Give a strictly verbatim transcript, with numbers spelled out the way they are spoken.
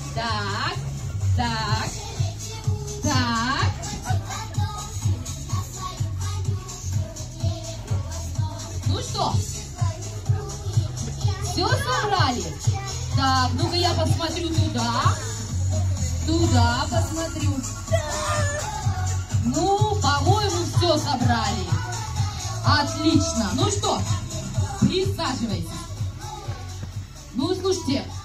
Так, так, так. Ну что? Все собрали? Так, ну-ка я посмотрю туда. Туда посмотрю. Ну, по-моему, все собрали. Отлично. Ну что, присаживайтесь. Ну, слушайте.